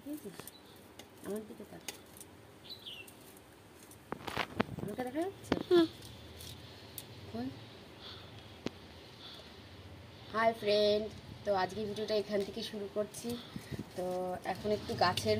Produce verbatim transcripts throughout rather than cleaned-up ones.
দেখেছিস? আমার দিকে তাক, আমাকে দেখা যাচ্ছে? হাই ফ্রেন্ড, তো আজকে ভিডিওটা এখান থেকে শুরু করছি। তো এখন একটু গাছের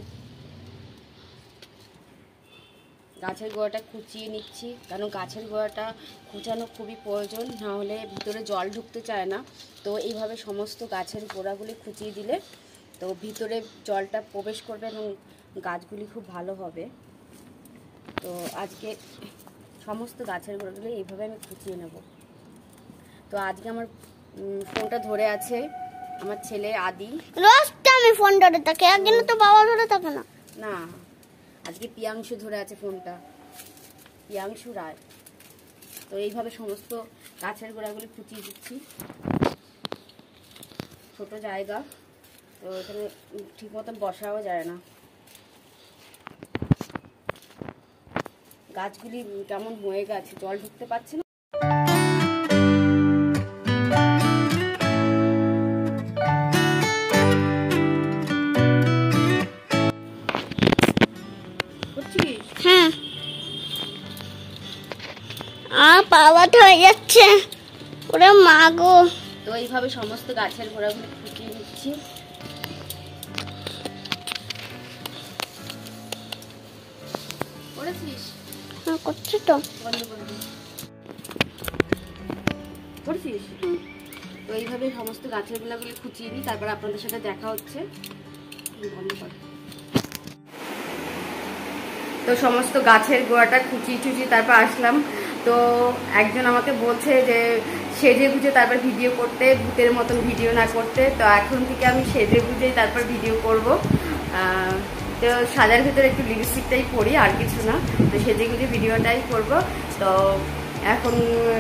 গাছের গোড়াটা খুঁচিয়ে নিচ্ছি, কারণ গাছের গোড়াটা খুঁচানো খুবই প্রয়োজন, না হলে ভিতরে জল ঢুকতে চায় না। তো এইভাবে সমস্ত গাছের গোড়াগুলি খুঁচিয়ে দিলে তো ভিতরে জলটা প্রবেশ করবে এবং গাছগুলি খুব ভালো হবে। তো আজকে সমস্ত গাছের গোড়াগুলি এইভাবে আমি খুঁচিয়ে নেব। তো আজকে আমার ফোনটা ধরে আছে আমার ছেলে আদি। রোজটা আমি ফোন ধরে থাকি, একদিন তো বাবা ধরে থাকে না। না, আজকে পিয়াংশু ধরে আছে ফোনটা, পিয়াংশু রায়। তো এইভাবে সমস্ত গাছের গোড়াগুলি খুঁচিয়ে দিচ্ছি। ছোট জায়গা, তো এখানে ঠিক মতন বসাও যায় না। গাছগুলি কেমন হয়ে গেছে, জল ঢুকতে পারছে না। হ্যাঁ, আর পাওয়া হয়ে যাচ্ছে ওরে মা গো। তো এইভাবে সমস্ত গাছের গোড়াগুলি খুঁচিয়ে নিচ্ছি। করেছিস? হ্যাঁ, করছি তো। বন্ধ করে দিই। করেছিস? তো এইভাবে সমস্ত গাছের গোড়াগুলি খুঁচিয়ে নিই, তারপর আপনাদের সাথে দেখা হচ্ছে। বন্ধ কর। তো সমস্ত গাছের গোড়াটা খুঁচিয়ে টুচিয়ে তারপর আসলাম। তো একজন আমাকে বলছে যে সেজে গুজে তারপর ভিডিও করতে, ভূতের মতন ভিডিও না করতে। তো এখন থেকে আমি সেজে গুজেই তারপর ভিডিও করব। তো সাজার ভিতরে একটু লিপস্টিকটাই পরি, আর কিছু না। তো সেজে গুজে ভিডিওটাই করব। তো এখন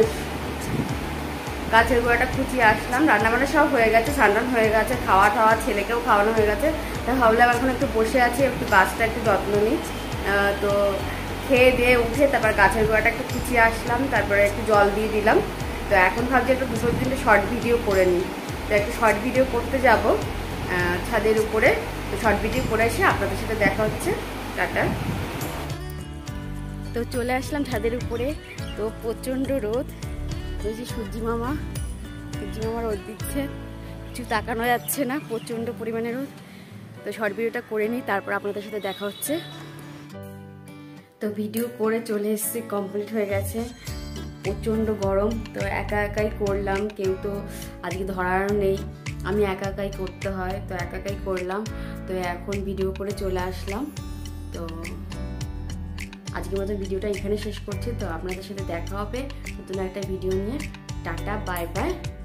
গাছের গোড়াটা খুঁচিয়ে আসলাম, রান্নাবান্না সব হয়ে গেছে, স্নান হয়ে গেছে, খাওয়া টাওয়া ছেলেকেও খাওয়ানো হয়ে গেছে। তো ভাবলাম এখন একটু বসে আছি, একটু গাছটা একটু যত্ন নিই। তো খেয়ে দিয়ে উঠে তারপর গাছের গোড়াটা একটু খুঁচিয়ে আসলাম, তারপরে একটু জল দিয়ে দিলাম। তো এখন ভাবছি একটু দুটো তিনটে শর্ট ভিডিও করে নিই। তো একটু শর্ট ভিডিও করতে যাব ছাদের উপরে। তো শর্ট ভিডিও করে এসে আপনাদের সাথে দেখা হচ্ছে। টাটা। তো চলে আসলাম ছাদের উপরে। তো প্রচণ্ড রোদ, ওই যে সূর্যি মামা সূর্যি মামা রোদ দিচ্ছে, কিছু তাকানো যাচ্ছে না, প্রচণ্ড পরিমাণে রোদ। তো শর্ট ভিডিওটা করে নিই, তারপর আপনাদের সাথে দেখা হচ্ছে। তো ভিডিও করে চলে এসেছি, কমপ্লিট হয়ে গেছে। প্রচণ্ড গরম, তো একা একাই করলাম, কেউ তো আজকে ধরার নেই, আমি একা একাই করতে হয়। তো একা একাই করলাম। তো এখন ভিডিও করে চলে আসলাম। তো আজকের মতো ভিডিওটা এখানে শেষ করছি। তো আপনাদের সাথে দেখা হবে নতুন একটা ভিডিও নিয়ে। Tata, bye by.